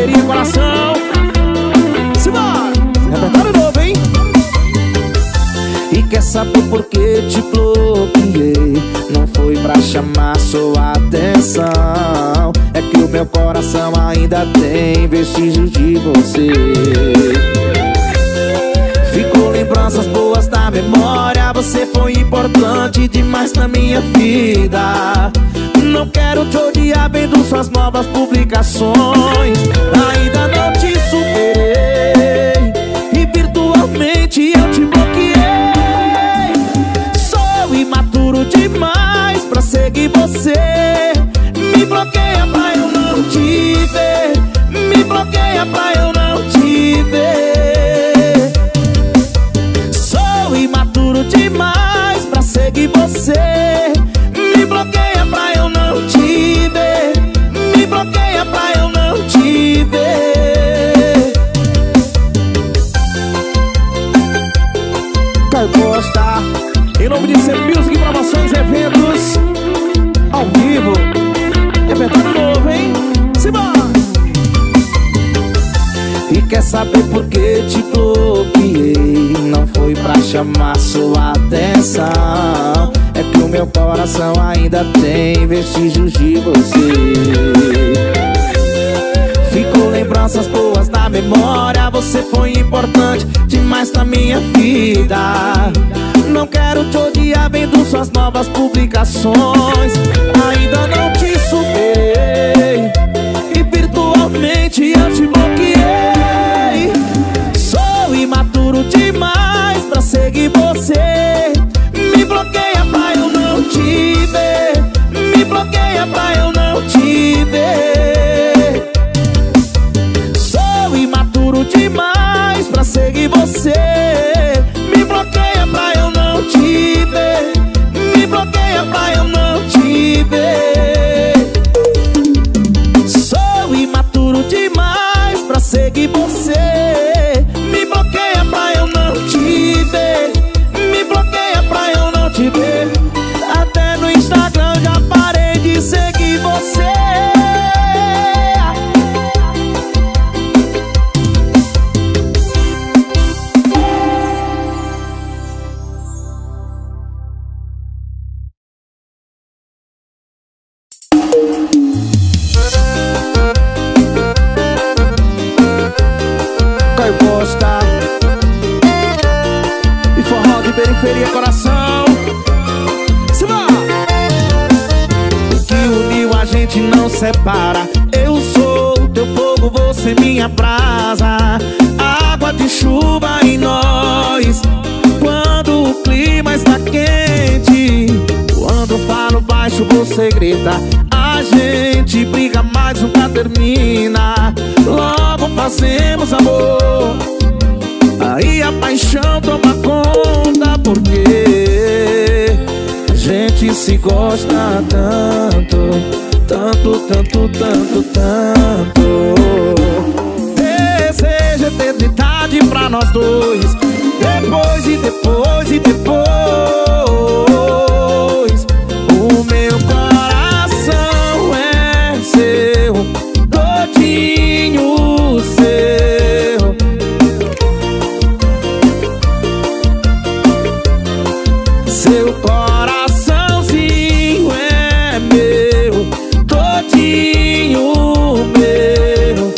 Periferia Coração. Simbora! Repertório novo, hein? E quer saber por que te bloqueei? Não foi pra chamar sua atenção, é que o meu coração ainda tem vestígios de você. Ficou lembranças boas na memória, você foi importante demais na minha vida. Não quero te odiar vendo suas novas publicações. Ainda não te superei e virtualmente eu te bloqueei. Sou imaturo demais pra seguir você. Me bloqueia pra eu não te ver. Me bloqueia pra eu não te ver. Sou imaturo demais pra seguir você. Me bloqueia pra eu não te ver. Me bloqueia pra eu não te ver. Caio Costa, em nome de Ser Music, promoções, eventos ao vivo. Repertório novo, hein? Simbora! E quer saber por que te bloqueei? Não foi pra chamar sua atenção, é que o meu coração ainda tem vestígios de você. Ficou lembranças boas na memória, você foi importante demais na minha vida. Não quero te odiar vendo suas novas publicações. Ainda não te superei e virtualmente eu te bloqueei. Sou imaturo demais pra seguir você. Me bloqueia pra eu não te ver. Me bloqueia pra eu não te ver. Sou imaturo demais pra seguir você. Me bloqueia pra eu não te ver. Me bloqueia pra eu não te ver. Sou imaturo demais pra seguir você. Me bloqueia pra eu não te ver. Me bloqueia pra eu não te ver. Até no Instagram já parei de seguir você. Caio Costa e forró de Periferia Coração. Simbora! O que uniu a gente não separa. Eu sou teu fogo, você minha brasa. Água de chuva em nós quando o clima está quente. Quando falo baixo você grita. A gente briga mas nunca termina. Logo fazemos amor, aí a paixão toma conta. Porque a gente se gosta tanto, tanto, tanto, tanto, tanto. Desejo eternidade pra nós dois. Depois e depois e depois. O meu coração é seu, todinho seu. Seu coraçãozinho é meu, todinho meu.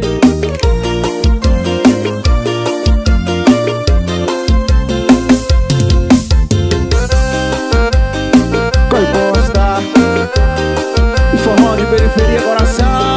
Caio Costa e forró de Periferia Coração.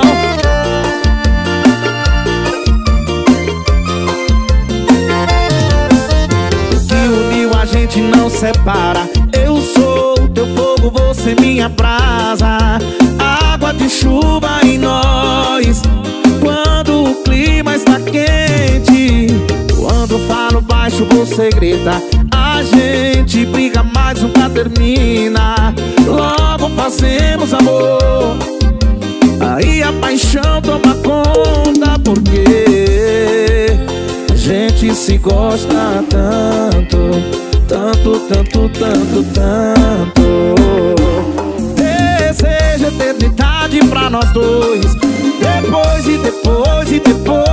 O que uniu a gente não separa. Eu sou teu fogo, você minha brasa. Água de chuva em nós quando o clima está quente. Quando falo baixo você grita. A gente briga mas nunca termina. Logo fazemos amor, aí a paixão toma conta. Porque a gente se gosta tanto, tanto, tanto, tanto, tanto. Desejo eternidade pra nós dois. Depois e depois e depois,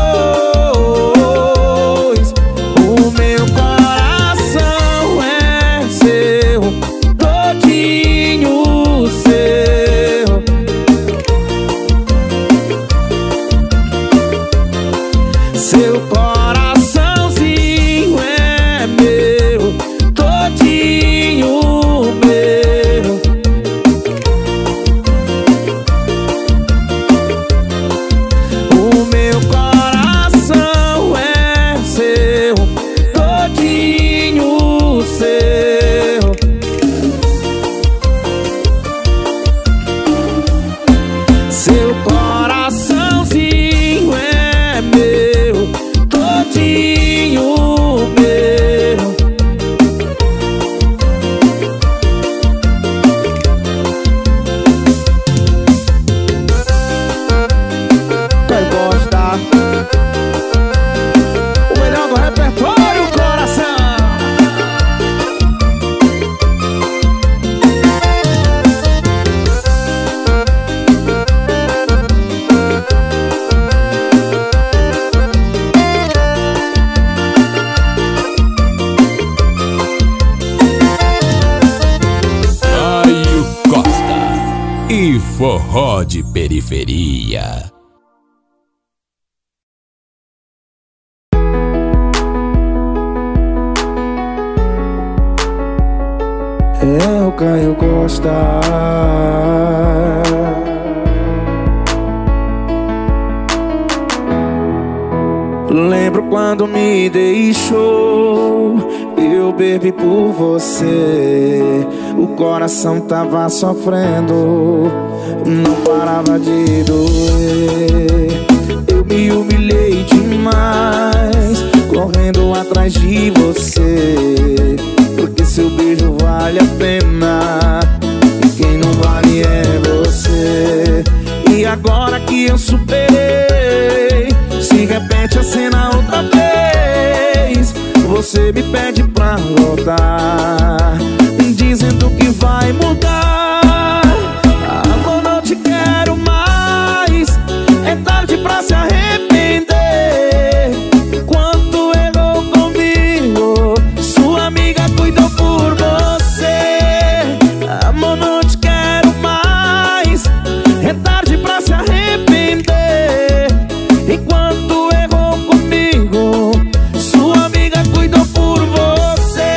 o meu coração é seu, todinho seu. Seu coraçãozinho é meu, todinho meu. O meu coração é seu, todinho seu. Seu coraçãozinho é meu, todinho meu. Quem gosta? O melhor do repertório, coração. Caio Costa e forró de periferia. É o Caio Costa. Lembro quando me deixou, eu bebi por você. O coração tava sofrendo, não parava de doer. Eu me humilhei demais, correndo atrás de você, porque seu beijo vale a pena e quem não vale é você. E agora que eu superei, se repete a cena outra vez. Você me pede pra voltar, dizendo que vai mudar. Amor, não te quero mais, é tarde pra se arrepender. Quanto errou comigo, sua amiga cuidou por você. Amor, não te quero mais, é tarde pra se arrepender. Enquanto errou comigo, sua amiga cuidou por você.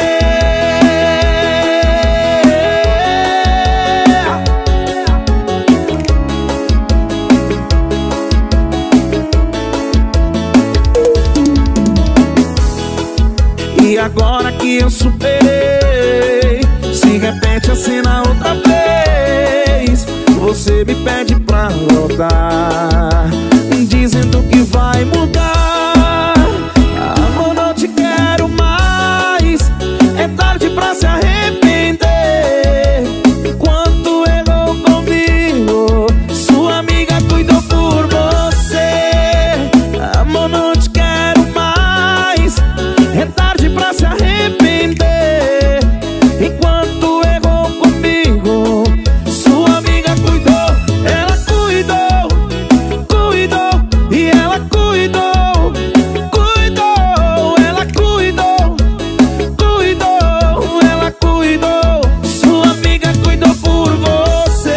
E agora que eu superei, se repete a cena outra vez. Você me pede pra voltar, dizendo que vai mudar. Amor, não te quero mais, é tarde pra se arrepender. Quanto errou comigo, sua amiga cuidou por você. Amor, não te quero mais, é tarde pra se arrepender. Enquanto errou comigo, sua amiga cuidou. Ela cuidou, cuidou, e ela cuidou, cuidou. Ela cuidou, cuidou, ela cuidou. Sua amiga cuidou por você.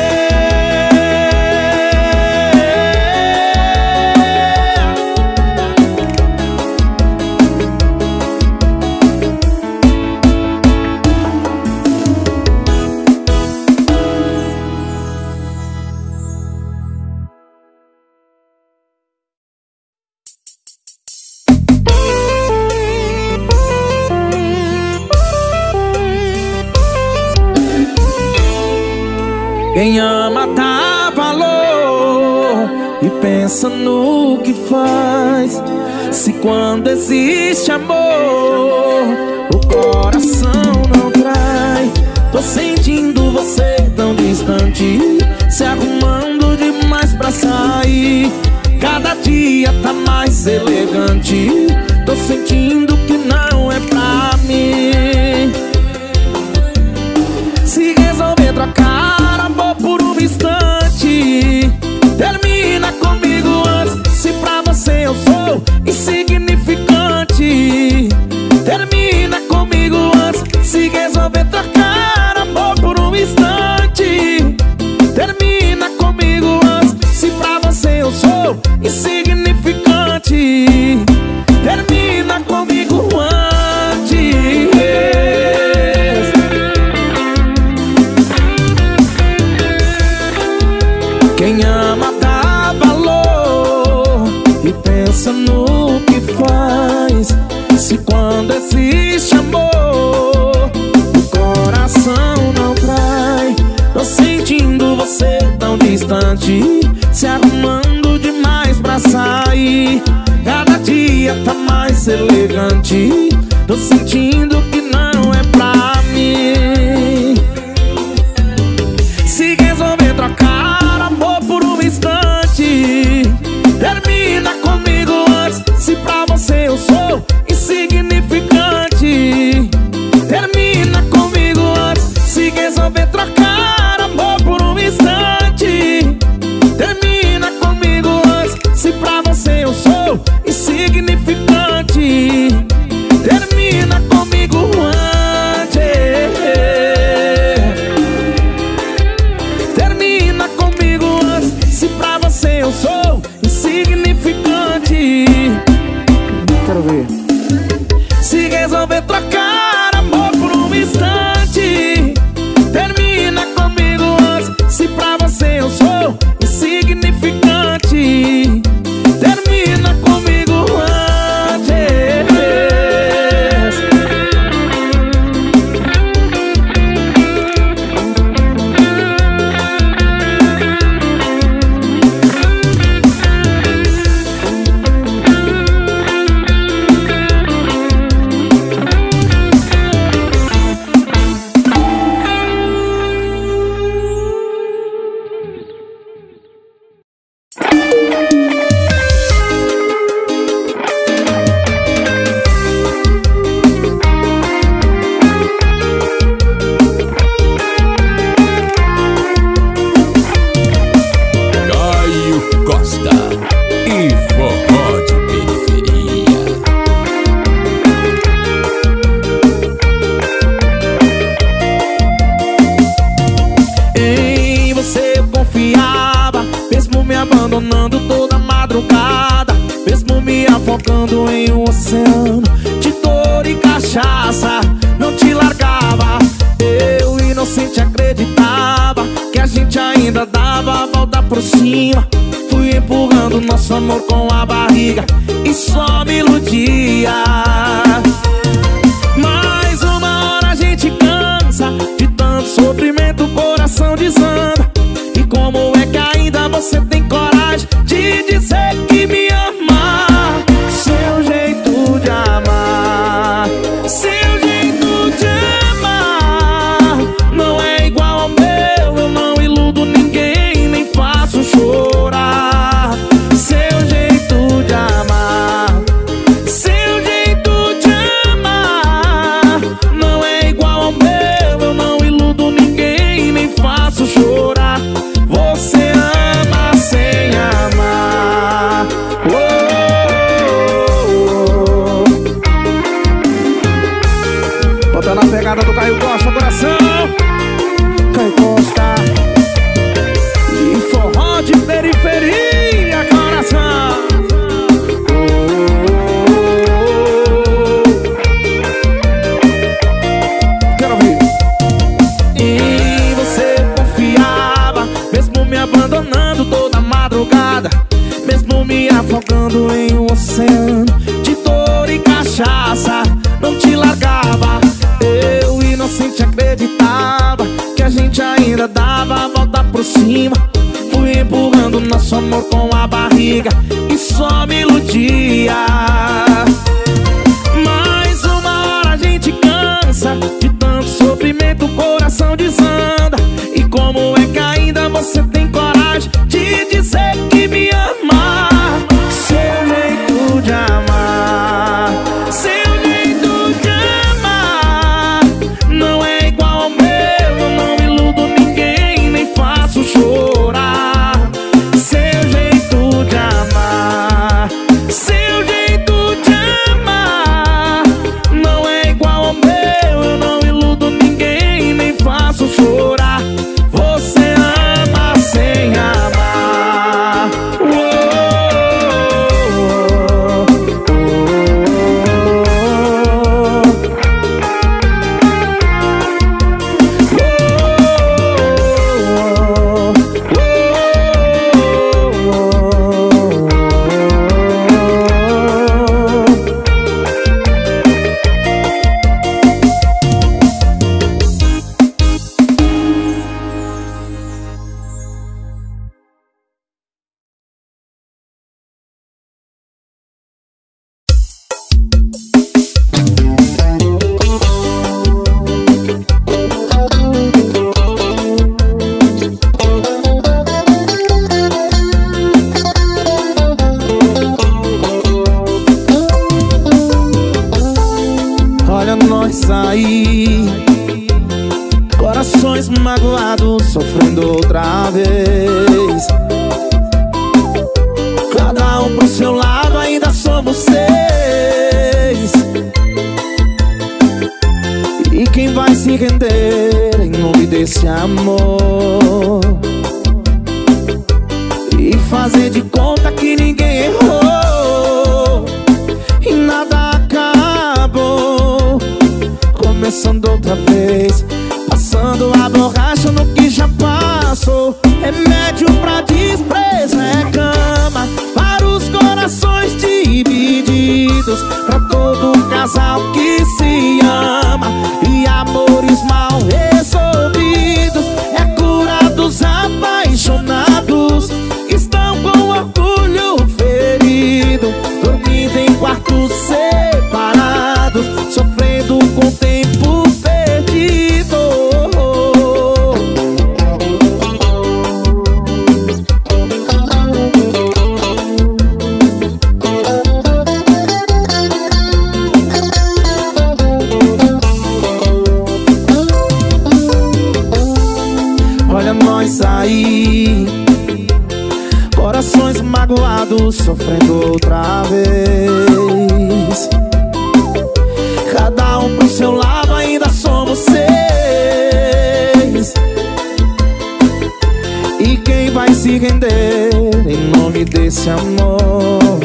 Quem ama dá valor e pensa no que faz. Se quando existe amor, o coração não trai. Tô sentindo você tão distante, se arrumando demais pra sair. Cada dia tá mais elegante, tô sentindo que não é pra mim. Se resolver trocar amor por um instante, termina comigo distante. Tô sentindo que não é pra mim. Se resolver trocar amor por um instante, termina comigo antes. Se pra você eu sou insignificante, termina comigo antes. Se resolver trocar amor por um instante, termina comigo antes. Se pra você eu sou insignificante, termina comigo antes. Termina comigo antes. Se pra você eu sou insignificante. Quero ver. Se resolver trocar amor por um instante, termina comigo antes. Se pra você eu sou insignificante, termina comigo antes. Abandonando toda madrugada, mesmo me afogando em um oceano de dor e cachaça, não te largava. Eu, inocente, acreditava que a gente ainda dava a volta por cima. Fui empurrando nosso amor com a barriga e só me iludia. Mas uma hora a gente cansa de tanto sofrimento, o coração desanda. E como é que ainda você tem coragem de dizer que me ama? Seu jeito de amar, seu jeito de amar não é igual ao meu. Eu não iludo ninguém, nem faço chorar. Seu jeito de amar, seu jeito de amar não é igual ao meu. Eu não iludo ninguém, nem faço chorar. Você ama sem amar. Oh, oh, oh. Bota na pegada do Caio Costa, coração. Caio Costa e forró de periferia, coração. Oh, oh, oh. Quero ouvir. E você confiava, mesmo me abandonando toda madrugada, mesmo me afogando em um oceano de dor e cachaça, não te largava. Eu, inocente, acreditava que a gente ainda dava a volta por cima. Fui empurrando nosso amor com a barriga e só me iludia. Mas uma hora a gente cansa de tanto sofrimento, o coração desanda. E como é que ainda você tem coragem de dizer que me ama? Seu jeito de amar, seu jeito de amar não é igual ao meu. Eu não iludo ninguém, nem faço chorar. Seu jeito de amar. nós sair. Corações magoados sofrendo outra vez. Cada um pro seu lado, ainda somos 6. E quem vai se render em nome desse amor e fazer de conta que ninguém errou e nada acabou, começando outra vez, passando a borracha no que já passou. Remédio pra desprezo é cama para os corações divididos, pra todo casal que se ama, e amores mal resolvidos. É cura dos apaixonados que estão com orgulho ferido, dormindo em quartos separados, sofrendo com o tempo perdido. Olha nós sair, corações magoados sofrendo outra vez. Cada um pro seu lado, ainda somos 6. E quem vai se render em nome desse amor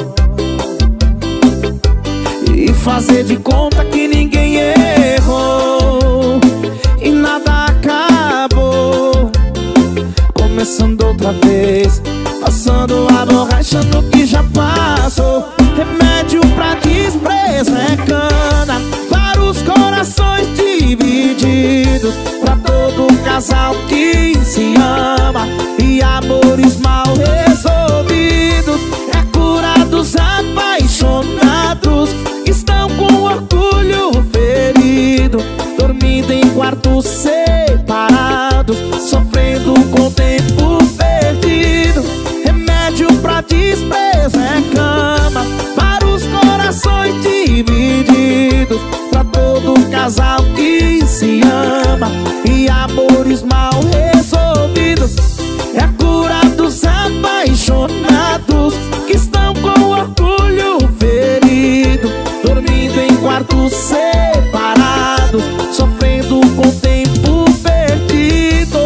e fazer de conta que ninguém errou e nada acabou, começando outra vez, passando a borracha no que já passou. Remédio pra desprezo é cana para os corações divididos, pra todo casal que se ama, e amores mal resolvidos. É cura dos apaixonados que estão com orgulho ferido, dormindo em quartos separados, sofrendo com o tempo perdido. Remédio pra desprezo é cama para os corações divididos, pra todo casal que se ama, e amores mal resolvidos. É a cura dos apaixonados que estão com orgulho ferido, dormindo em quartos separados, sofrendo com o tempo perdido.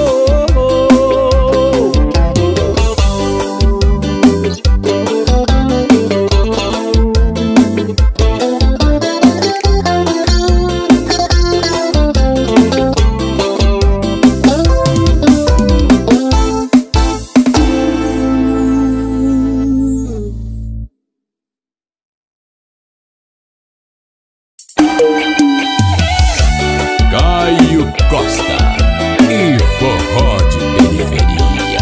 Caio Costa e forró de periferia.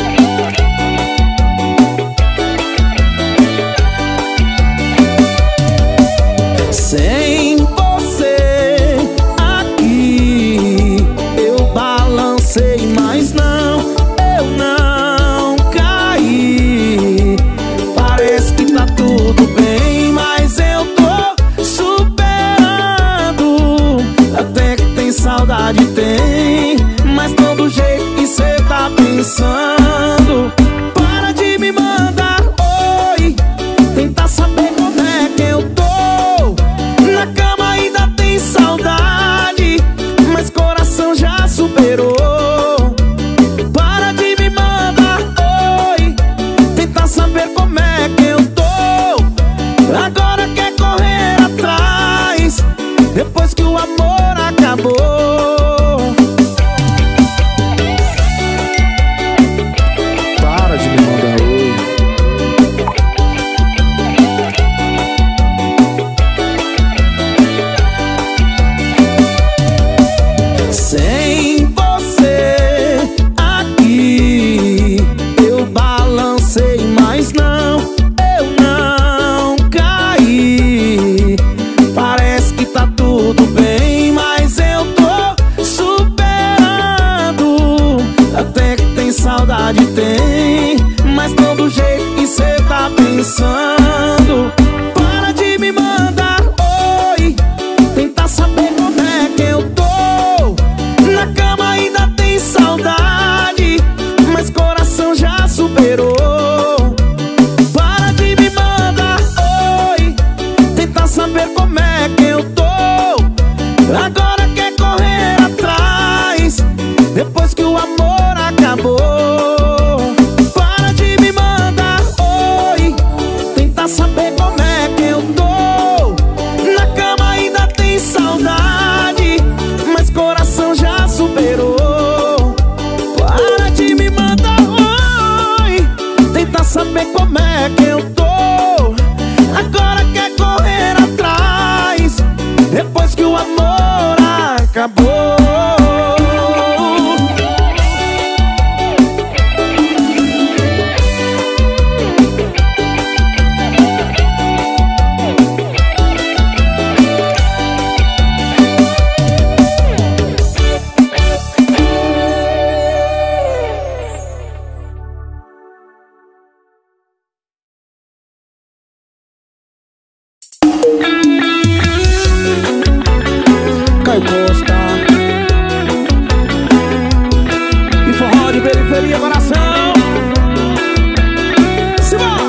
Sem você aqui eu balancei, mas não, eu não caí. Parece que tá tudo bem, mas eu tô superando. Até que tem saudade, tem, mas não do jeito que cê tá pensando. Para de me mandar oi, tentar saber como é que eu tô. Na cama ainda tem saudade, mas coração já superou. Para de me mandar oi, tentar saber como é que eu tô. Agora quer correr atrás, depois que o amor acabou. Para de me mandar oi. Sem você aqui eu balancei, mas não, eu não caí. Parece que tá tudo bem, mas é que eu tô. Agora quer correr atrás, depois que o amor acabou. Para de me mandar oi, tentar saber como é que eu tô. Na cama ainda tem saudade, mas coração já superou. Para de me mandar oi, tentar saber como é que eu tô. Agora quer correr atrás, depois que o amor acabou. Caio Costa e forró de periferia, coração. Simbora!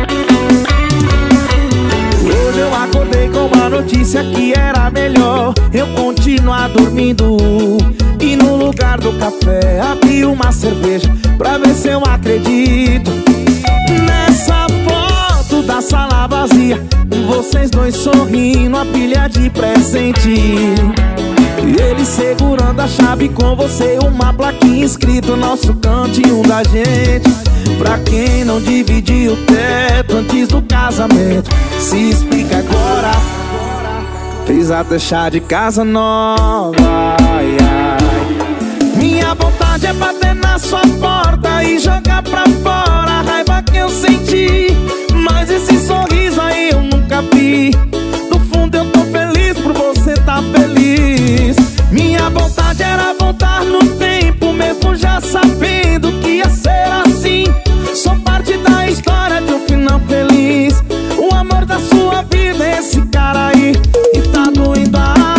Hoje eu acordei com uma notícia que era melhor eu continuar dormindo. E no lugar do café abri uma cerveja pra ver se eu acredito. Nessa foto da sala vazia, vocês dois sorrindo, a pilha de presente. E ele segurando a chave, com você uma plaquinha escrito nosso cantinho da gente. Pra quem não dividiu o teto antes do casamento, se explica agora. Fez até chá de casa nova, ai, ai. Minha vontade é bater na sua porta e jogar pra fora a raiva que eu senti. Mas esse sorriso aí eu nunca vi. No fundo eu tô feliz por você tá feliz. Minha vontade era voltar no tempo, mesmo já sabendo que ia ser assim. Sou parte da história de um final feliz. O amor da sua vida é esse cara aí, e tá doendo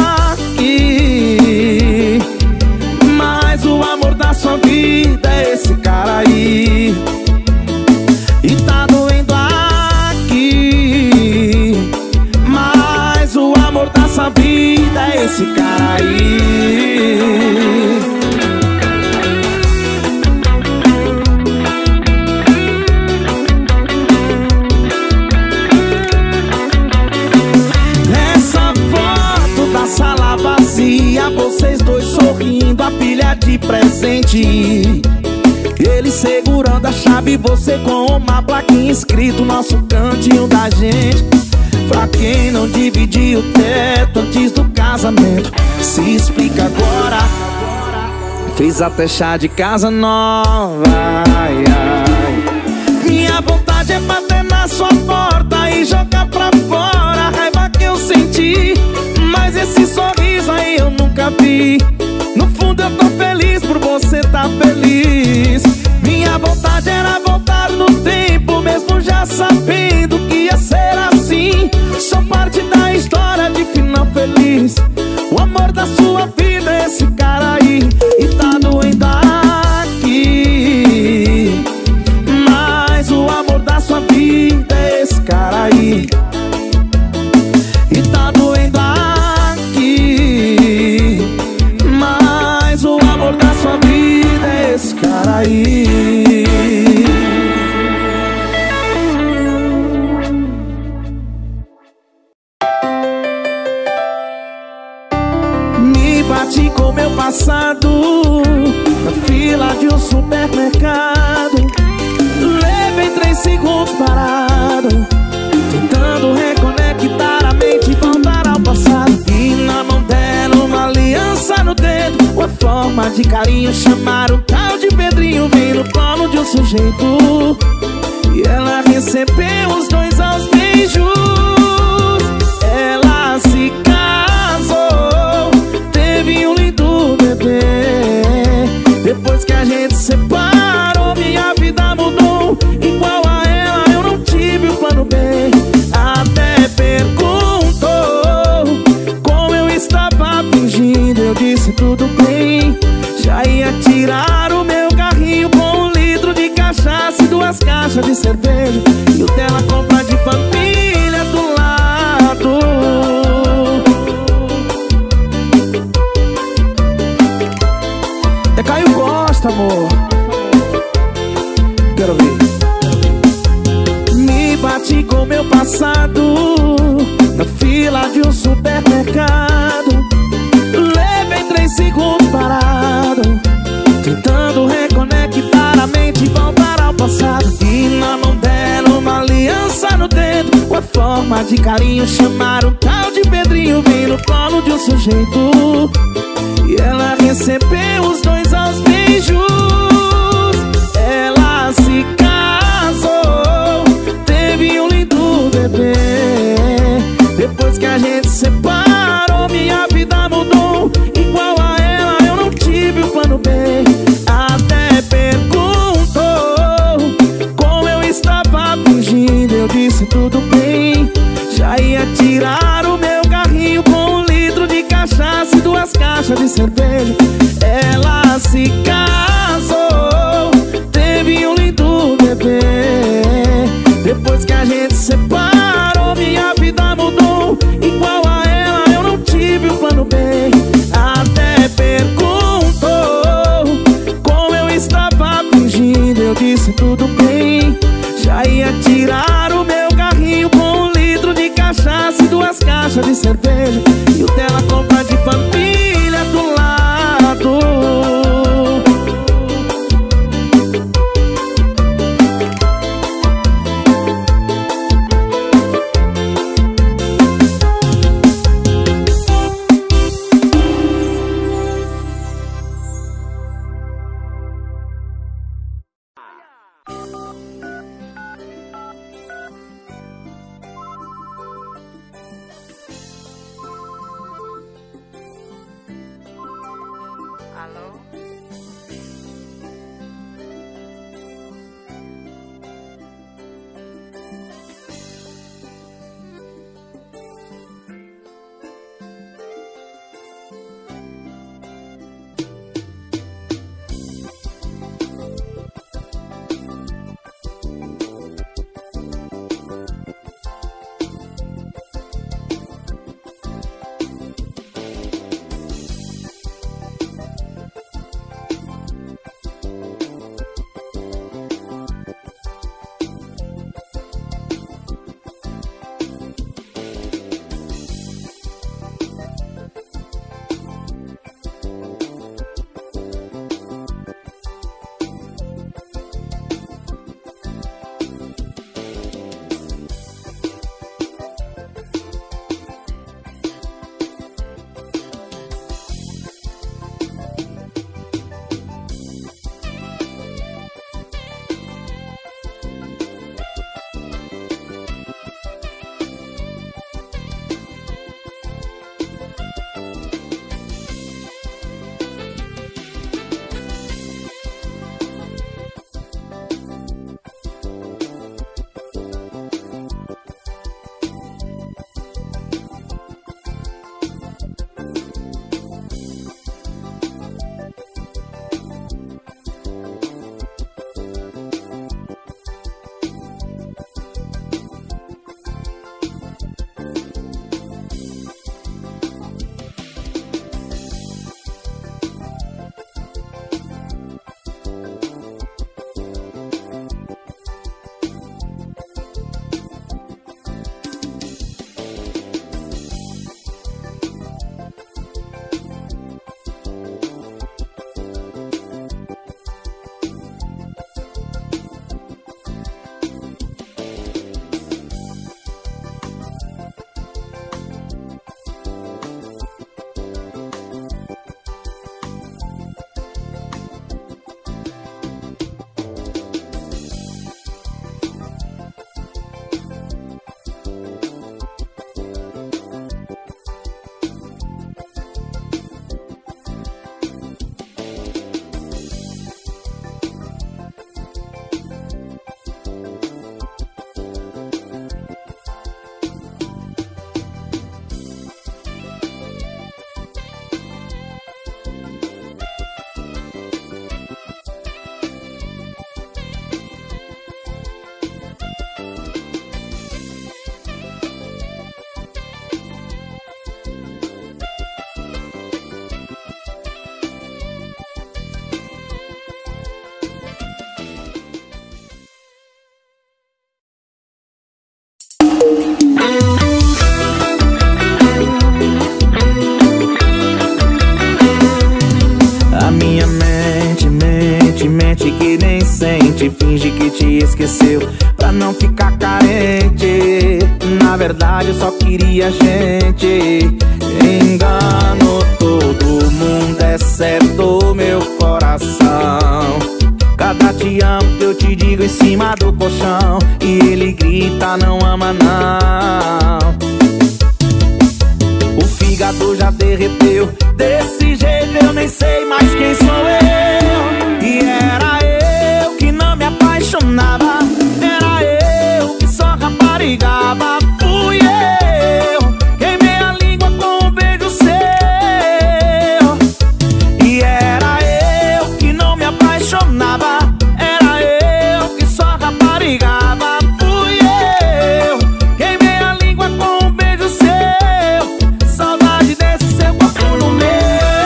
aqui. Mas o amor da sua vida é esse cara aí, e tá doendo aqui. Mas o amor da sua vida é esse cara aí. Nessa foto da sala vazia, vocês dois sorrindo, a pilha de presente. Ele segurando a chave, você com uma plaquinha escrito nosso cantinho da gente. Pra quem não dividiu o teto antes do casamento, se explica agora. Fez até chá de casa nova, ai, ai. Minha vontade é bater na sua porta e jogar pra fora a raiva que eu senti. Mas esse sorriso aí eu nunca vi. No fundo eu tô feliz por você tá feliz. Minha vontade era voltar no tempo, mesmo já sabendo que ia ser assim. Sou parte da história de final feliz. O amor da sua vida é esse cara aí, e tá doendo aqui. Mas o amor da sua vida é esse cara aí, e tá doendo aqui. Mas o amor da sua vida é esse cara aí. Me bati com meu passado na fila de um supermercado. Levei 3 segundos parado, tentando reconectar a mente e voltar ao passado. E na mão dela uma aliança no dedo, uma forma de carinho, chamar o tal de Pedrinho. Vem no colo de um sujeito e ela recebeu os dois aos beijos. Ela se casou, teve um lindo bebê. Depois que a gente separou, minha vida mudou. Igual a ela eu não tive o plano B. Até perguntou como eu estava fingindo, eu disse tudo bem. Já ia tirar o meu carrinho com 1 litro de cachaça e 2 caixas de cerveja, e o dela compra de fantasia. mercado. Levei 3 segundos parado, tentando reconectar a mente e voltar ao passado. E na mão dela uma aliança no dedo, uma forma de carinho, chamaram um tal de Pedrinho. Vem no colo de um sujeito e ela recebeu os dois aos beijos. Ela se casou, teve um lindo bebê. Depois que a gente separou, minha vida mudou. Igual a ela eu não tive o plano B. Até perguntou como eu estava fingindo, eu disse tudo bem. Já ia tirar o meu carrinho com 1 litro de cachaça e 2 caixas de cerveja. Ela se casou, teve um lindo bebê. Depois que a gente separou, minha vida mudou. Igual a ela eu não tive o plano B. Até perguntou como eu estava fingindo, eu disse tudo bem. Já ia tirar o meu carrinho com 1 litro de cachaça e 2 caixas sente, finge que te esqueceu pra não ficar carente. Na verdade eu só queria gente. Engano todo mundo exceto meu coração. Cada te amo que eu te digo em cima do colchão, e ele grita não ama não. O fígado já derreteu, desse jeito eu nem sei mais quem sou eu. E era eu que não me apaixonava, era eu que só raparigava. Fui eu, queimei a língua com um beijo seu. E era eu que não me apaixonava, era eu que só raparigava. Fui eu, queimei a língua com um beijo seu. Saudade desse seu corpo no meu.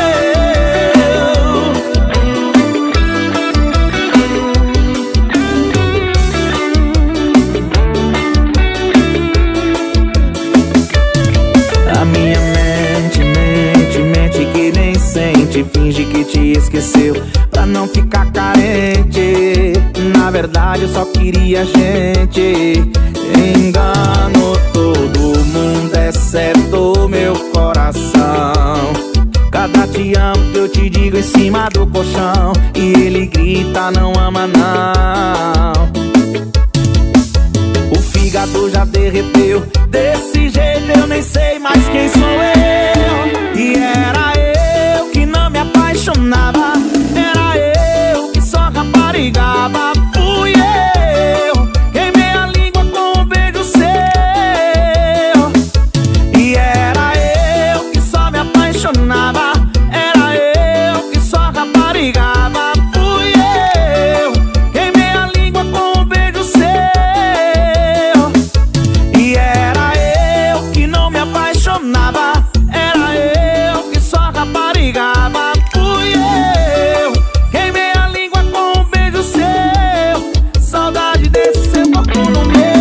A minha mente que nem sente, finge que te esqueceu pra não ficar carente. Na verdade eu só queria gente. Engano todo mundo exceto meu coração. Cada te amo que eu te digo em cima do colchão, e ele grita não ama não. O fígado já derreteu, desse jeito eu nem sei mais quem sou eu. E era eu que não me apaixonava, era eu que só raparigava. Fui eu, queimei a língua com um beijo seu. E era eu que só me apaixonava, era eu que só raparigava. Fui eu, queimei a língua com um beijo seu. E era eu que não me apaixonava, era eu que só raparigava. Fui eu, queimei a língua com um beijo seu. Saudade desse seu corpo no meu.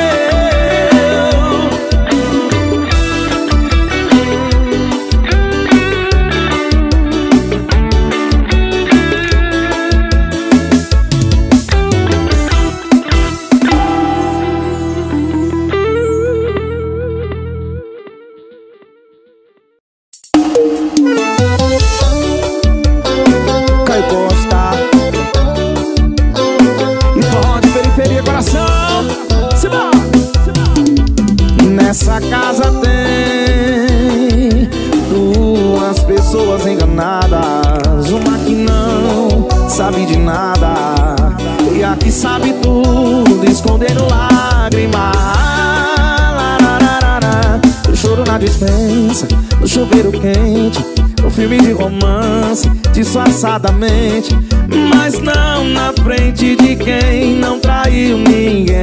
Caio Costa e forró de periferia, coração. Simbora! Nessa casa tem duas pessoas enganadas, uma que não sabe de nada e a que sabe tudo, escondendo lágrimas. Eu choro na dispensa, no chuveiro quente, no filme de romance, disfarçadamente, mas não na frente de quem não traiu ninguém.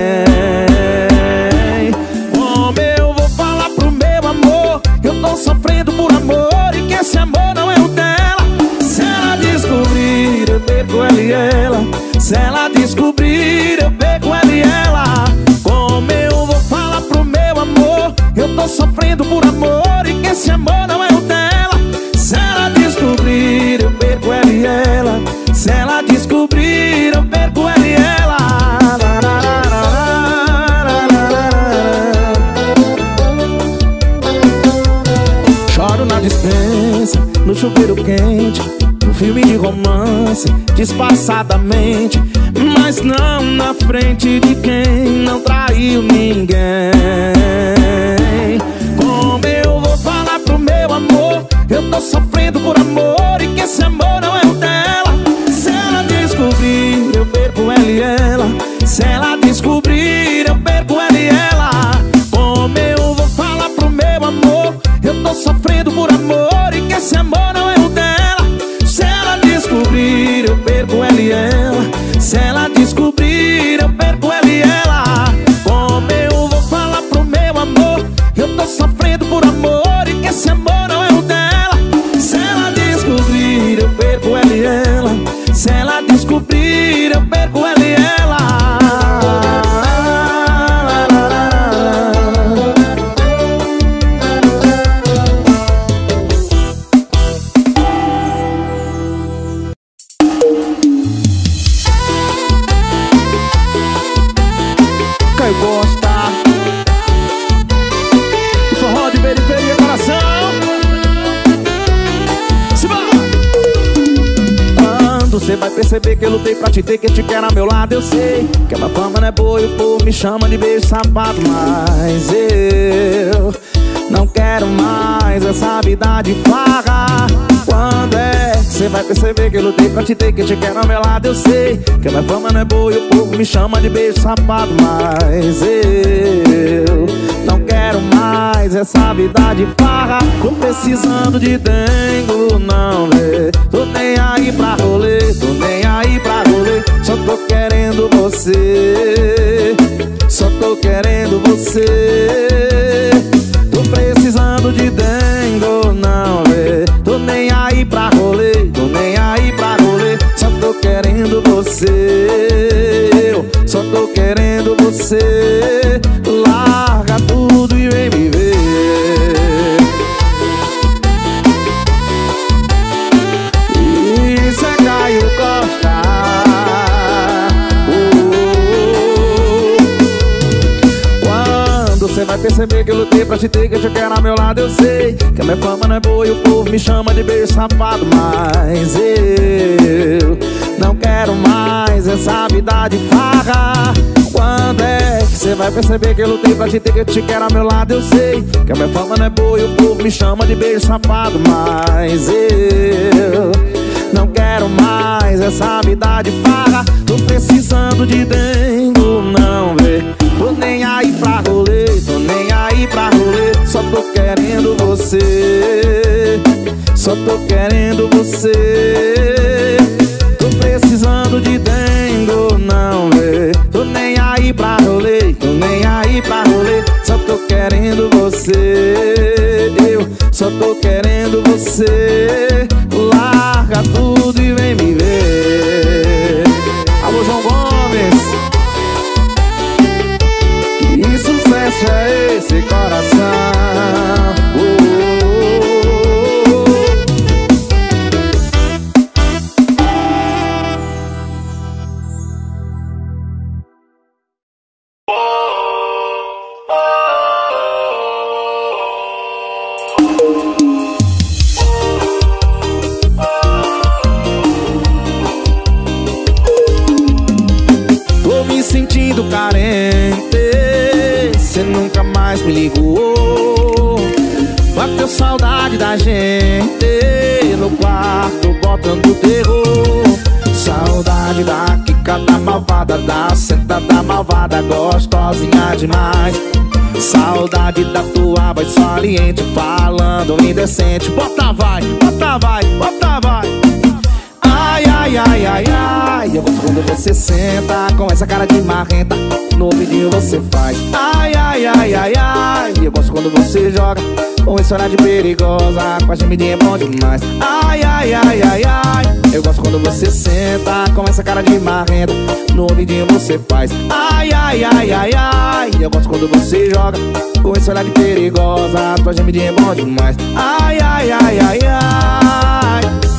Como eu vou falar pro meu amor que eu tô sofrendo por amor e que esse amor não é o dela? Se ela descobrir, eu perco ela e ela. Se ela descobrir, eu perco ela e ela. Como eu vou falar pro meu amor que eu tô sofrendo por amor e que esse amor não é o dela? Se ela descobrir, eu perco ela e ela. Se ela descobrir, eu perco ela e ela. Choro na dispensa, no chuveiro quente, no filme de romance, disfarçadamente, mas não na frente de quem não traiu ninguém. Como eu vou falar pro meu amor eu tô sofrendo por amor e que esse amor não é o dela? Se ela descobrir, eu perco ela e ela. Se ela descobrir, eu perco ela e ela. Como eu vou falar pro meu amor eu tô sofrendo por amor e que esse amor não é o dela? Se ela descobrir, eu perco ela e ela. Se ela descobrir, eu perco ela e ela. Como eu vou falar pro meu amor eu tô sofrendo por amor e que esse amor não é o dela? Se ela descobrir, eu perco ela e ela. Se ela descobrir, eu perco ela e ela. você vai perceber que eu lutei pra te ter, que te quero ao meu lado. Eu sei que a minha fama não é boa e o povo me chama de beijo safado, mas eu não quero mais essa vida de farra. Quando é que você vai perceber que eu lutei pra te ter, que te quero ao meu lado? Eu sei que a minha fama não é boa e o povo me chama de beijo safado, mas eu não quero mais essa vida de farra. Tô precisando de dengo, não vê? Tô nem aí pra rolê, tô nem aí pra rolê. Só tô querendo você, só tô querendo você. Tô precisando de dengo, não vê? Tô nem aí pra rolê, tô nem aí pra rolê. Só tô querendo você, eu só tô querendo você. Larga tudo e vem me ver. Isso é Caio Costa. Quando você vai perceber que eu lutei pra te ter, que eu te quero ao meu lado? Eu sei que a minha fama não é boa e o povo me chama de beijo safado, mas eu não quero mais essa vida de farra. Quando é que você vai perceber que eu lutei pra te ter, que eu te quero ao meu lado? Eu sei que a minha fama não é boa e o povo me chama de beijo safado, mas eu não quero mais essa vida de farra. Tô precisando de dengo, não vê? Tô nem aí pra rolê, tô nem aí pra rolê. Só tô querendo você, só tô querendo você. Tô precisando de dengo, não vê? Tô nem aí pra rolê, tô nem aí pra rolê. Só tô querendo você, eu só tô querendo você. Larga tudo e vem me ver. Alô, João Gomes. Que sucesso é esse, coração? Tô me sentindo carente, cê nunca mais me ligou. Bateu saudade da gente no quarto botando terror. Saudade da Kika, da malvada, da sentada malvada, gostosinha demais. Saudade da tua voz saliente, falando indecente. Bota vai, bota vai, bota vai. Ai, ai, ai, ai, ai. Eu gosto quando você senta com essa cara de marrenta, no ouvidinho você faz ai, ai, ai, ai, ai. Eu gosto quando você joga com esse olhar de perigosa, com a gemidinha é bom demais. Ai, ai, ai, ai, ai. Eu gosto quando você senta com essa cara de marrenta, no ouvidinho você faz ai, ai, ai, ai, ai. Eu gosto quando você joga com esse olhar de perigosa, tua gemidinha é bom demais. Ai, ai, ai, ai, ai.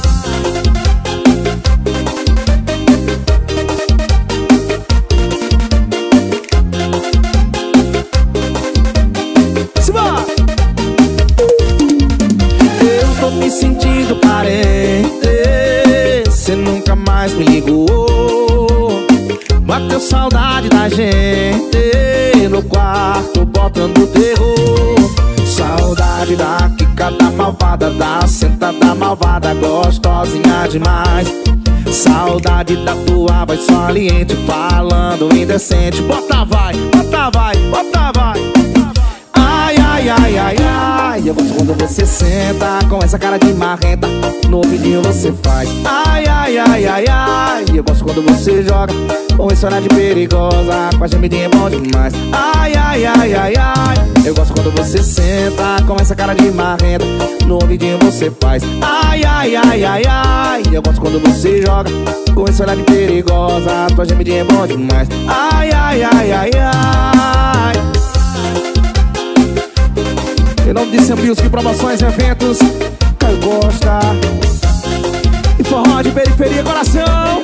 Eu tô me sentindo carente, cê nunca mais me ligou. Bateu saudade da gente no quarto botando terror. Saudade da Kika, da malvada, da sentada malvada, gostosinha demais. Saudade da tua voz saliente, falando indecente. Bota vai, bota vai, bota vai. Ai, ai, ai, ai, ai. Eu gosto quando você senta com essa cara de marrenta, no ouvidinho você faz ai, ai, ai, ai, ai. Eu gosto quando você joga com esse olhar de perigosa, com a gemidinha é bom demais. Ai, ai, ai, ai, ai. Eu gosto quando você senta com essa cara de marrenta, no ouvidinho você faz ai, ai, ai, ai, ai. Eu gosto quando você joga com esse olhar de perigosa, tua gemidinha é bom demais. Ai, ai, ai, ai, ai. Em nome de Sambilski, promoções, eventos, Caio Costa e forró de periferia, coração.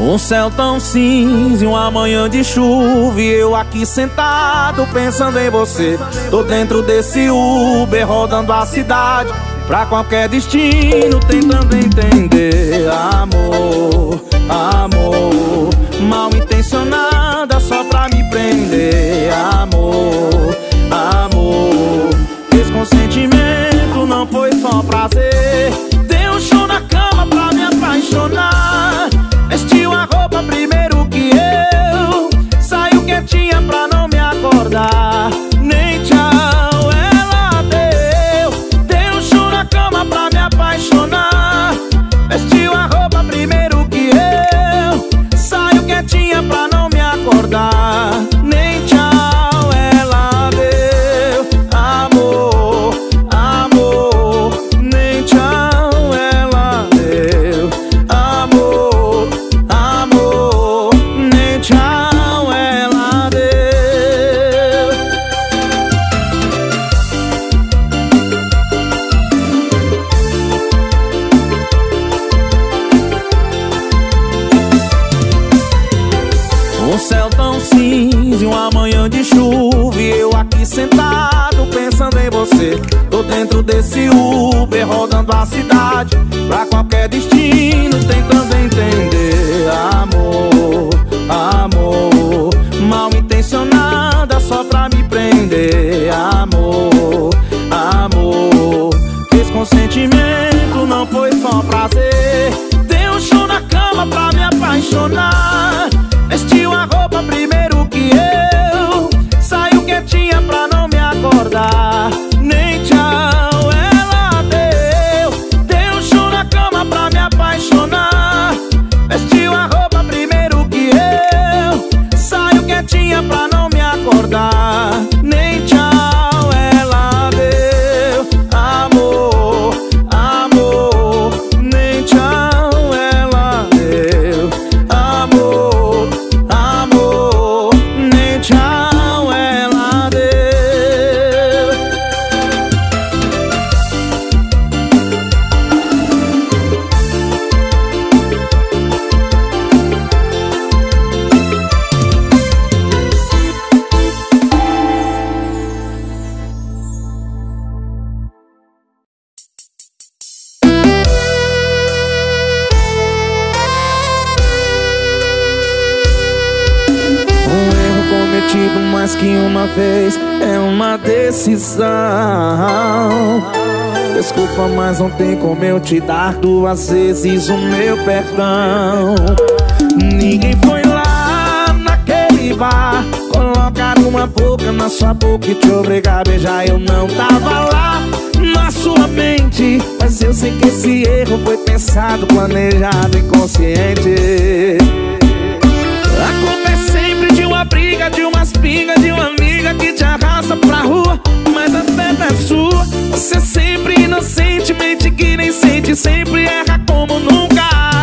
Um céu tão cinza e uma manhã de chuva, e eu aqui sentado pensando em você. Tô dentro desse Uber rodando a cidade pra qualquer destino, tentando entender. Amor, amor, mal intencionada só pra me prender. Amor, amor, fez consentimento, não foi só prazer. Deu um show na cama pra me apaixonar. Vestiu a roupa primeiro que eu, saiu quietinha pra não me acordar. Nem tchau ela deu. Deu um show na cama pra me apaixonar. Vestiu a roupa primeiro que eu, saiu quietinha pra não me acordar. Nem tchau ela deu. Amor, amor, nem tchau ela deu. Amor, amor, nem tchau ela deu. Um céu tão cinza e uma manhã de chuva, e eu aqui sentado pensando em você. Tô dentro desse Uber rodando a cidade pra qualquer destino, tentando entender. Amor, amor, mal intencionada só pra me prender. Amor, amor, fez consentimento, não foi só prazer. Deu um show na cama pra me apaixonar. Vestiu a roupa primeiro que eu, saiu quietinha pra não me acordar. Nem tchau ela deu. Deu um show na cama pra me apaixonar. Vestiu a roupa primeiro que eu, saiu quietinha pra não me acordar. Nem tchau ela deu. Amor, amor, nem tchau ela deu. Amor, amor, nem tchau ela deu. Um erro cometido mais que uma vez é uma decisão. Desculpa, mas não tem como eu te dar duas vezes o meu perdão. Ninguém foi lá naquele bar colocar uma boca na sua boca e te obrigar a beijar. Eu não tava lá na sua mente, mas eu sei que esse erro foi pensado, planejado e consciente. A culpa é sempre de uma briga, de umas pingas, de uma amiga que te arrasta pra rua, mas a festa é sua. Você é sempre inocentemente que nem sente, sempre erra como nunca.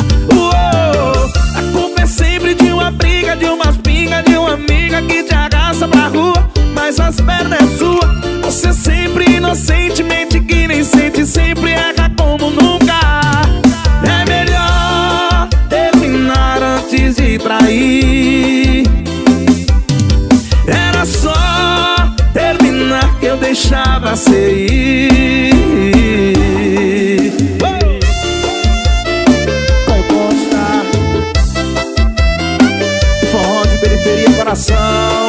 A culpa é sempre de uma briga, de umas pingas, de uma amiga que te arrasta pra rua, mas as pernas é sua. Você é sempre inocentemente que nem sente, sempre erra como nunca. É melhor terminar antes de trair. Era só terminar que eu deixava você ir. Vai Costa, forró de periferia, coração.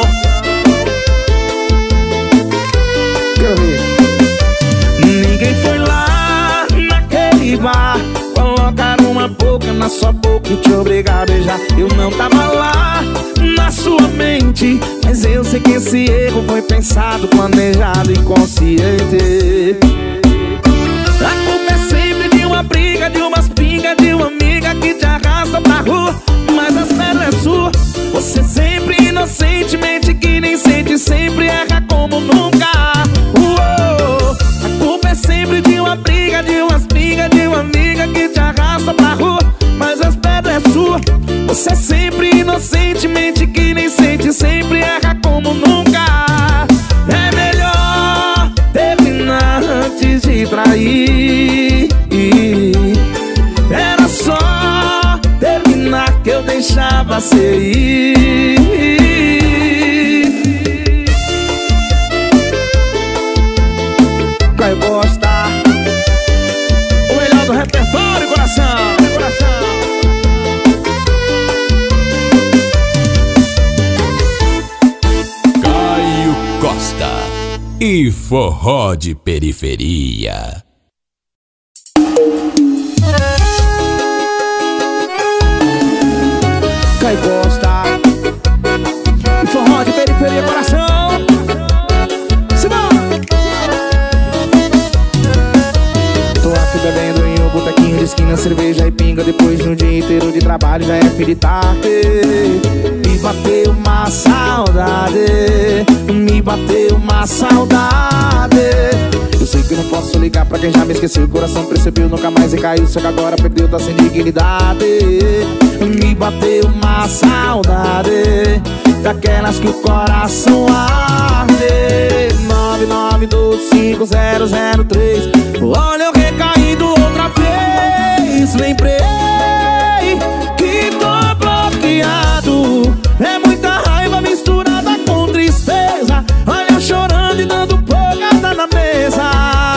Quero ver. Ninguém foi lá naquele bar colocar uma boca na sua boca e te obrigar a beijar. Eu não tava lá na sua mente, mas eu sei que esse erro foi pensado, planejado e consciente. A culpa é sempre de uma briga, de umas pingas, de uma amiga que te arrasta pra rua, mas as pernas é sua. Você sempre inocentemente que nem sente, sempre erra como nunca. A culpa é sempre de uma briga, de umas pingas, de uma amiga que te arrasta pra rua, mas as pernas é sua. Você sempre inocentemente que nem sente, sempre erra como nunca. É melhor terminar antes de trair. Era só terminar que eu deixava deixava você ir. Caio Costa, o melhor do repertório, coração, coração. Caio Costa e forró de periferia. Caio Costa e forró de periferia, coração. Tô aqui bebendo em um botequinho de esquina, cerveja e pinga. Depois de um dia inteiro de trabalho já é fim de tarde. Me bateu uma saudade, me bateu uma saudade. Eu sei que não posso ligar pra quem já me esqueceu. O coração percebeu, nunca mais recaiu. Só que agora perdeu, tá sem dignidade. Me bateu uma saudade, daquelas que o coração arde. 99125003. Olha eu recaindo outra vez. Lembrei que tô bloqueado. É muita raiva misturada com tristeza. Olha eu chorando e dando porrada na mesa.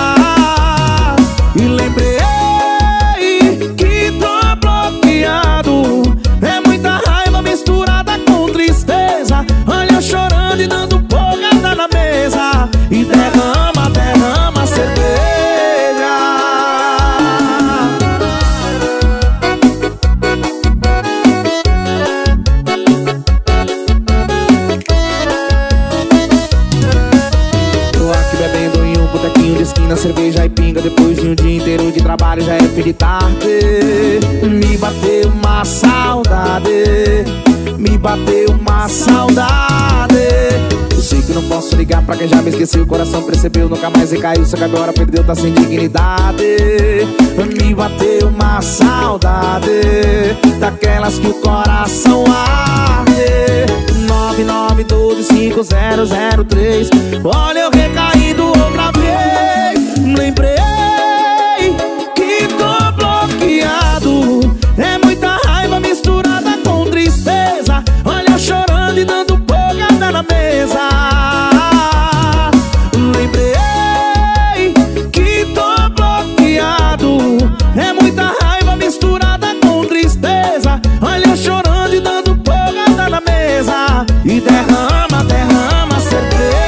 E lembrei que tô bloqueado. É muita raiva misturada com tristeza. Olha eu chorando e dando porrada na mesa. E derrama, derrama cerveja. Tô aqui bebendo em um botequinho de esquina, cerveja e pinga. Depois de um dia inteiro de trabalho já é fim de tarde. Me bateu uma saudade, me bateu uma saudade. Eu sei que não posso ligar pra quem já me esqueceu. O coração percebeu, nunca mais recaiu. Só que agora perdeu, tá sem dignidade. Me bateu uma saudade, daquelas que o coração arde. 99125003. Olha eu recaindo outra vez. Lembrei que tô bloqueado. É muita raiva misturada com tristeza. Olha eu chorando e dando porrada na mesa. Lembrei que tô bloqueado. É muita raiva misturada com tristeza. Olha eu chorando e dando porrada na mesa. E derrama, derrama cerveja.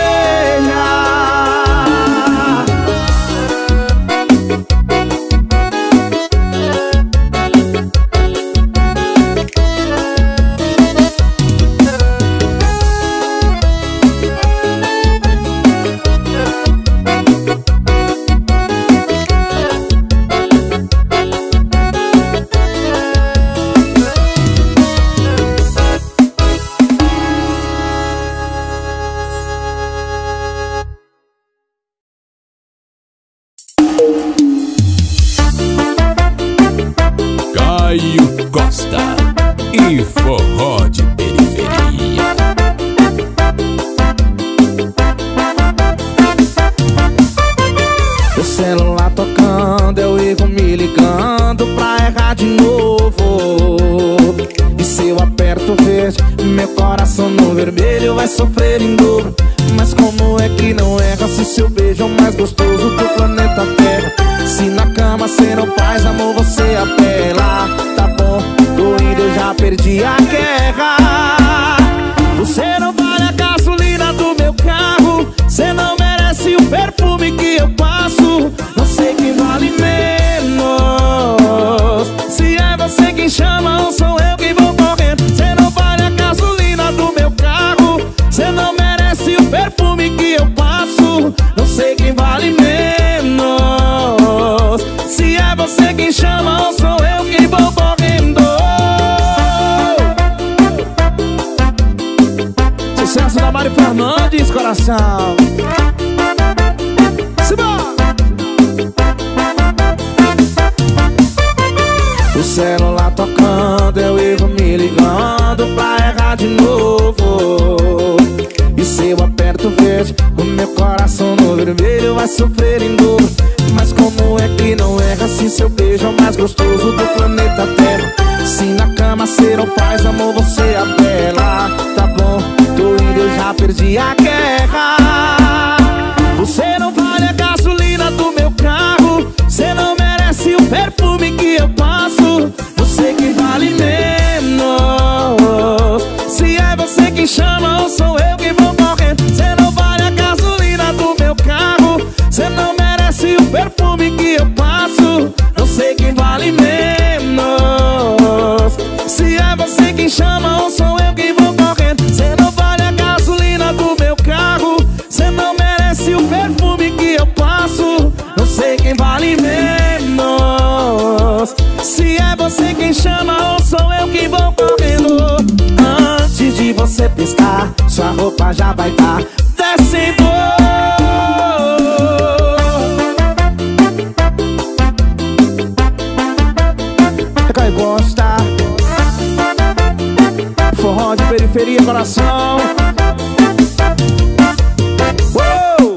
Caio Costa e forró de periferia. O celular tocando, eu erro me ligando pra errar de novo. E se eu aperto verde, meu coração no vermelho vai sofrer em dobro. Mas como é que não erra se seu beijo é o mais gostoso do planeta Terra? Se na cama cê não faz amor, você apela. Tá bom, tô indo, eu já perdi a guerra. Você não vale a gasolina do meu carro. Cê não merece o perfume que eu passo. Não sei quem vale menos, se é você quem chama ou sou eu quem vou correndo. Cê não vale a gasolina do meu carro. Cê não merece o perfume que eu passo. Não sei quem vale menos, se é você quem chama ou sou eu quem vou correndo. Sucesso da Mari Fernandes, coração. O celular tocando, eu erro me ligando pra errar de novo. E se eu aperto verde, o meu coração no vermelho vai sofrer em dor. Mas como é que não erra se seu beijo é o mais gostoso do planeta Terra? Se na cama cê não faz amor, você apela. Tá bom, tô indo, eu já perdi a guerra. Você não vale a gasolina do meu carro, você não merece o perfume que eu passo. Você que vale menos. Se é você quem chama ou sou eu quem vou correndo. Você não vale a gasolina do meu carro, você não merece o perfume que eu passo. Não sei quem vale menos. Se é você quem chama ou sou eu quem vou correndo. Você não vale a gasolina do meu carro, você não merece o perfume que eu passo. Não sei quem vale menos. Se é você quem chama ou sou eu quem vou correndo. Antes de você piscar, sua roupa já vai estar descendo. Caio Costa, forró de periferia, coração. Uou!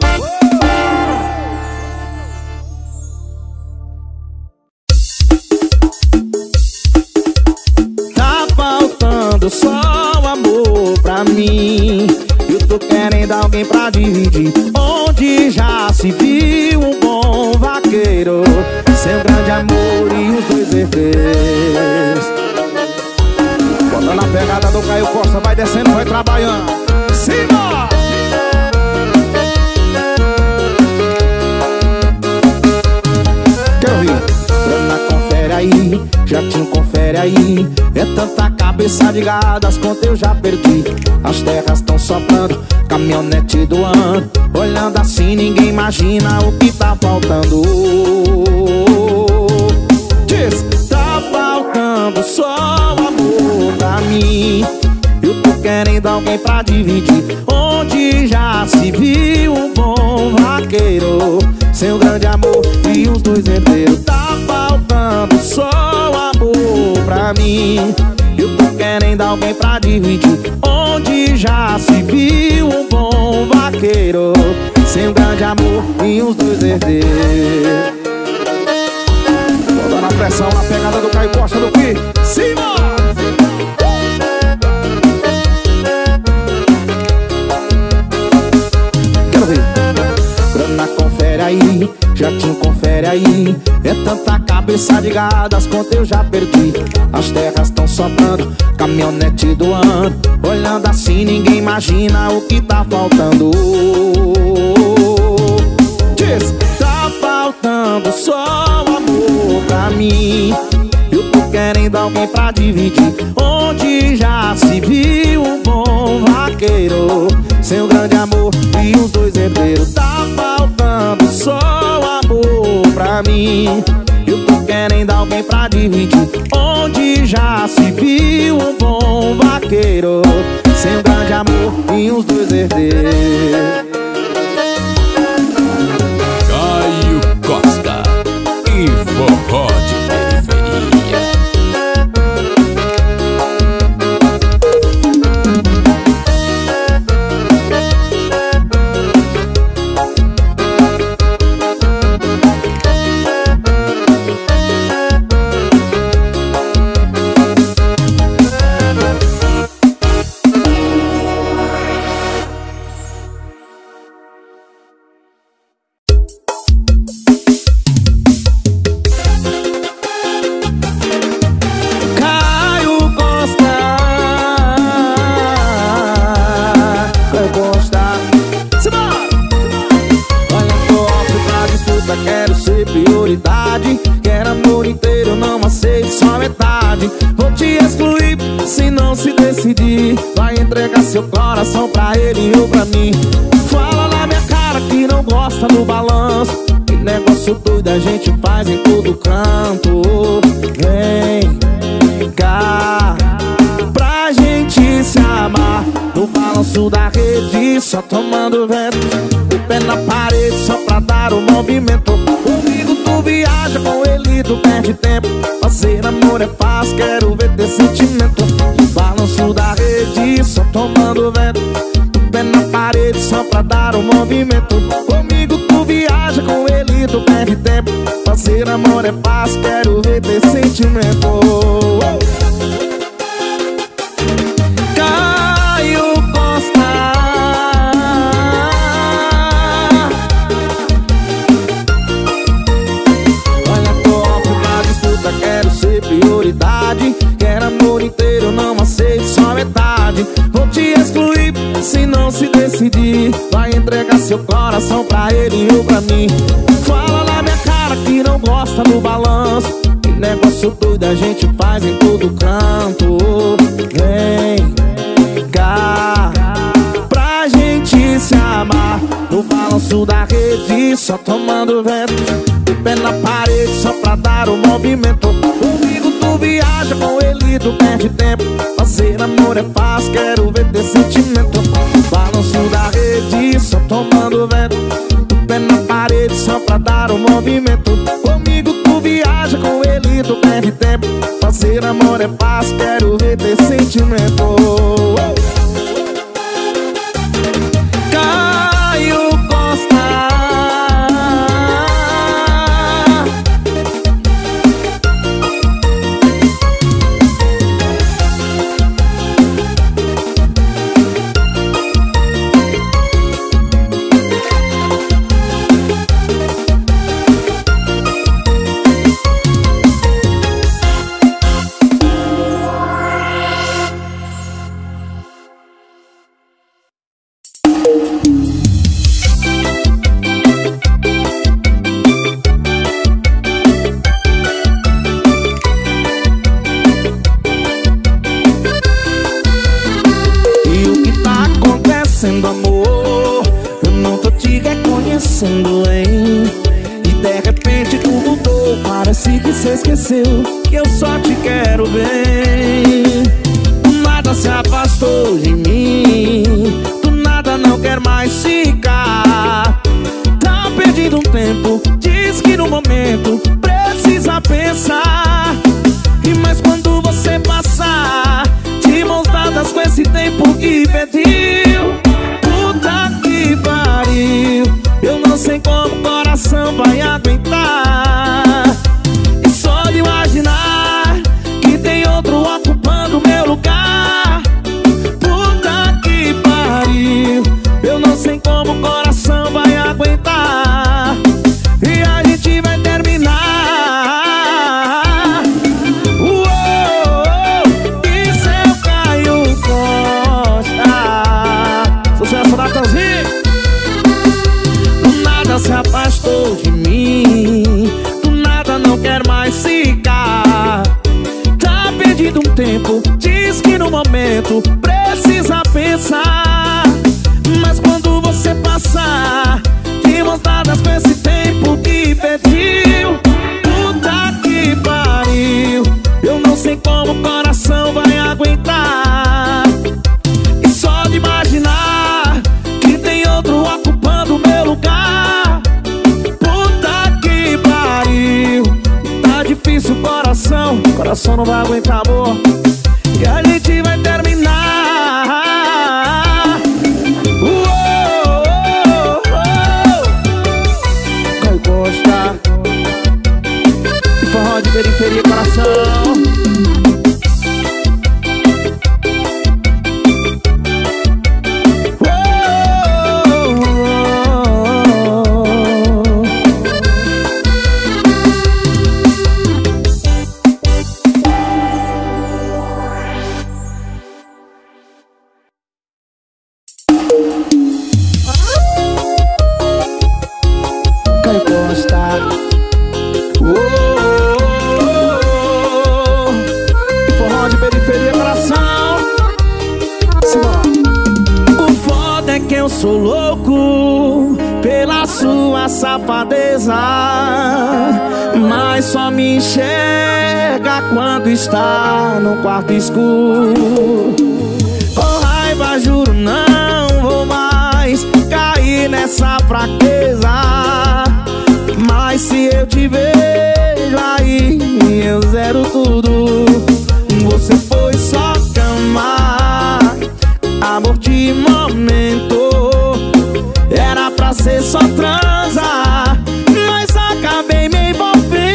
Tá faltando só o amor pra mim. Eu tô querendo alguém pra dividir. Onde já se viu um bom vaqueiro, seu grande amor e os dois herdeiros. Bota na pegada do Caio Costa, vai descendo, vai trabalhando. Simbora! Quero ouvir. Bruna, confere aí, Jatinho, confere aí. É tanta cabeça de gado, as contas eu já perdi. As terras tão soprando, caminhonete do ano. Olhando assim ninguém imagina o que tá faltando. Diz, tá faltando só o amor pra mim. Eu tô querendo alguém pra dividir. Onde já se viu um bom vaqueiro, seu grande amor e os dois herdeiros. Tá faltando só o amor pra mim. Eu tô querendo alguém pra dividir. Onde já se viu um bom vaqueiro, seu grande amor e os dois herdeiros. Bota na pressão, na pegada do Caio Costa do Pi. Simbora! Quero ver. Grana, confere aí, Jatinho, confere aí. É tanta cabeça de gado, as contas eu já perdi. As terras tão soprando, caminhonete do ano. Olhando assim ninguém imagina o que tá faltando. Diz, tá faltando só o amor pra mim. Eu tô querendo alguém pra dividir. Onde já se viu um bom vaqueiro, seu grande amor e os dois herdeiros. Tá faltando só o amor pra mim. Eu tô querendo alguém pra dividir. Onde já se viu um bom vaqueiro, seu grande amor e os dois herdeiros. Caio Costa e forró de periferia. Quero amor inteiro, não aceito só metade. Vou te excluir se não se decidir. Vai entregar seu coração pra ele ou pra mim. Fala na minha cara que não gosta do balanço. Que negócio doido a gente faz em todo canto. Vem cá pra gente se amar no balanço da rede, só tomando vento. O pé na parede só pra dar o movimento. Comigo tu viaja, com ele tu perde tempo. Fazer amor é fácil, quero ver ter sentimento. No balanço da rede, só tomando vento. O pé na parede só pra dar o movimento. Comigo tu viaja, com ele tu perde tempo. Fazer Fazer amor é fácil, quero ver ter sentimento. Caio Costa. Olha, top na disputa, quero ser prioridade. Quero amor inteiro, não aceito só metade. Vou te excluir se não se decidir. Vai entregar seu coração pra ele ou pra mim. Fala na minha cara que não gosta do balanço. Que negócio doido a gente faz em todo canto. Vem cá pra gente se amar. No balanço da rede, só tomando vento. De pé na parede, só pra dar o movimento. Comigo tu viaja, com ele tu perde tempo. Fazer amor é fácil, quero ver ter sentimento. No balanço da rede, só tomando vento. De pé na parede, só pra dar o movimento. Comigo tu viaja, com ele tu perde tempo. Fazer amor é fácil, quero ver ter sentimento. Caio Costa. Amor, eu não tô te reconhecendo, hein? E de repente tu mudou, parece que cê esqueceu que eu só te quero bem. Do nada se afastou de mim, do nada não quer mais ficar. Tá perdido um tempo, diz que no momento precisa pensar. E mas quando você passar, de mãos dadas com esse tempo que pediu, puta que pariu, eu não sei como o coração vai aguentar. E só de imaginar que tem outro ocupando meu lugar. Puta que pariu, eu não sei como o coração vai aguentar. E a gente vai terminar. Isso é o Caio Costa. Sucesso, Natalzinho. Do nada se afastou de mim, do nada não quer mais ficar. Tá perdido um tempo, diz que no momento precisa pensar. Mas quando você passar, de mãos dadas com esse tempo que pediu, puta que pariu, eu não sei como o coração vai aguentar. E só de imaginar que tem outro ocupando meu lugar. Puta que pariu, tá difícil o coração não vai aguentar, amor. E a gente vai terminar. Caio Costa e forró de periferia, coração. Forró de periferia, coração. O foda é que eu sou louco pela sua safadeza, mas só me enxerga quando está no quarto escuro. Com raiva, juro, não vou mais cair nessa fraqueza. Mas se eu te vejo aí, eu zero tudo. Você foi só cama, amor de momento. Era pra ser só transar, mas acabei me envolvendo.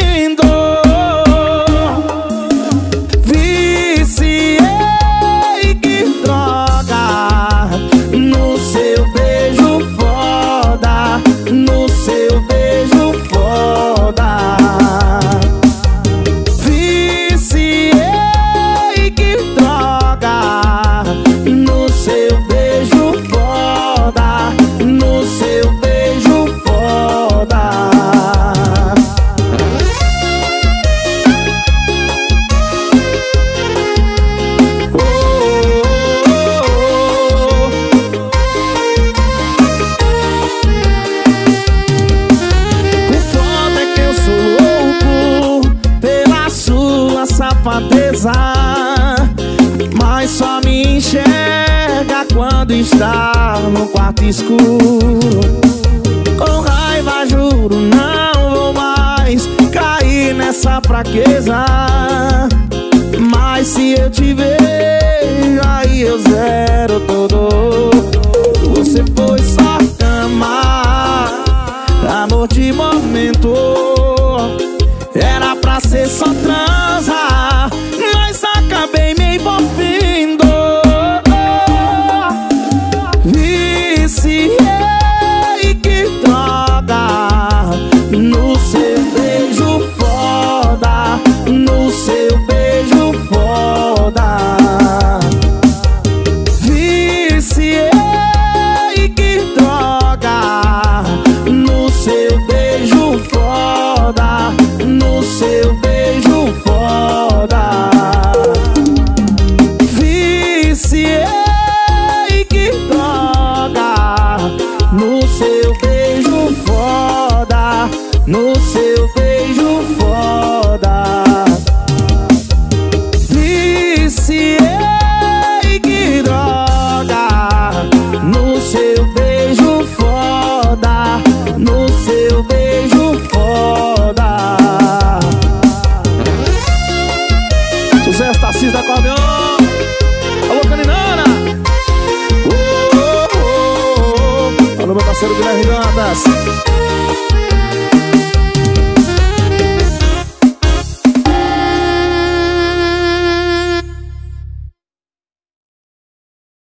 safadeza, mas só me enxerga quando está no quarto escuro. Com raiva juro, não vou mais cair nessa fraqueza, mas se eu te vejo, aí eu zero todo. Você foi só cama, amor de momento, era pra ser só transa, mas acabei me envolvendo. Viciei, que droga, no seu beijo foda, no seu beijo foda. Viciei, que droga, no seu beijo foda, no seu beijo foda. Viciei, que droga, no seu beijo foda, no seu beijo foda. Viciei, que droga, no seu beijo foda, no seu beijo foda. Sucesso Tarcísio da Acordeon. Alô, Caninana. Alô, meu parceiro Guilherme Dantas.